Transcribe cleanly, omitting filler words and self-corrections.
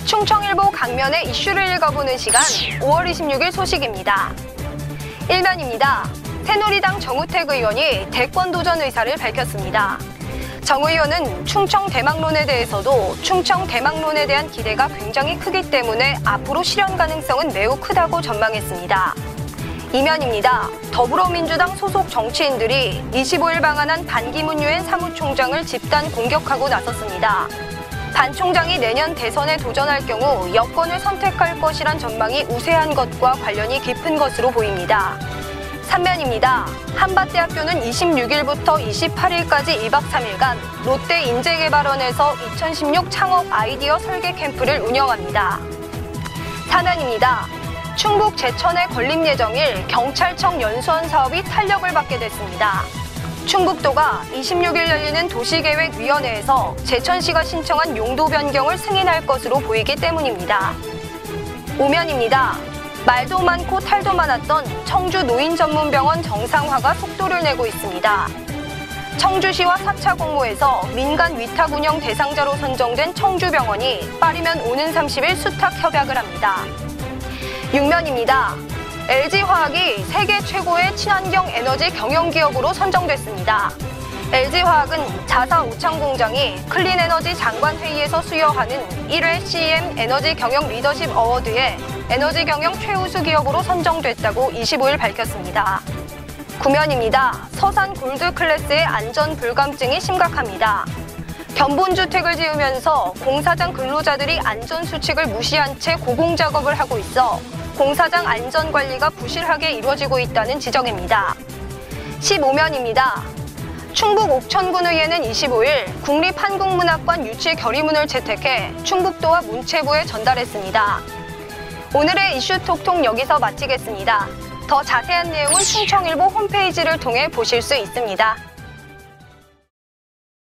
충청일보 강면의 이슈를 읽어보는 시간 5월 26일 소식입니다. 1면입니다. 새누리당 정우택 의원이 대권 도전 의사를 밝혔습니다. 정 의원은 충청 대망론에 대해서도 충청 대망론에 대한 기대가 굉장히 크기 때문에 앞으로 실현 가능성은 매우 크다고 전망했습니다. 2면입니다. 더불어민주당 소속 정치인들이 25일 방한한 반기문 유엔 사무총장을 집단 공격하고 나섰습니다. 반 총장이 내년 대선에 도전할 경우 여권을 선택할 것이란 전망이 우세한 것과 관련이 깊은 것으로 보입니다. 3면입니다. 한밭대학교는 26일부터 28일까지 2박 3일간 롯데인재개발원에서 2016 창업 아이디어 설계 캠프를 운영합니다. 4면입니다. 충북 제천의 건립 예정일 경찰청 연수원 사업이 탄력을 받게 됐습니다. 충북도가 26일 열리는 도시계획위원회에서 제천시가 신청한 용도 변경을 승인할 것으로 보이기 때문입니다. 5면입니다. 말도 많고 탈도 많았던 청주 노인전문병원 정상화가 속도를 내고 있습니다. 청주시와 4차 공모에서 민간 위탁 운영 대상자로 선정된 청주병원이 빠르면 오는 30일 수탁 협약을 합니다. 6면입니다. LG화학이 세계 최고의 친환경 에너지 경영기업으로 선정됐습니다. LG화학은 자사 오창 공장이 클린에너지 장관회의에서 수여하는 1회 CEM 에너지 경영 리더십 어워드에 에너지 경영 최우수 기업으로 선정됐다고 25일 밝혔습니다. 9면입니다. 서산 골드 클래스의 안전 불감증이 심각합니다. 견본주택을 지으면서 공사장 근로자들이 안전수칙을 무시한 채 고공작업을 하고 있어 공사장 안전관리가 부실하게 이루어지고 있다는 지적입니다. 15면입니다. 충북 옥천군의회는 25일 국립한국문학관 유치 결의문을 채택해 충북도와 문체부에 전달했습니다. 오늘의 이슈톡톡 여기서 마치겠습니다. 더 자세한 내용은 충청일보 홈페이지를 통해 보실 수 있습니다.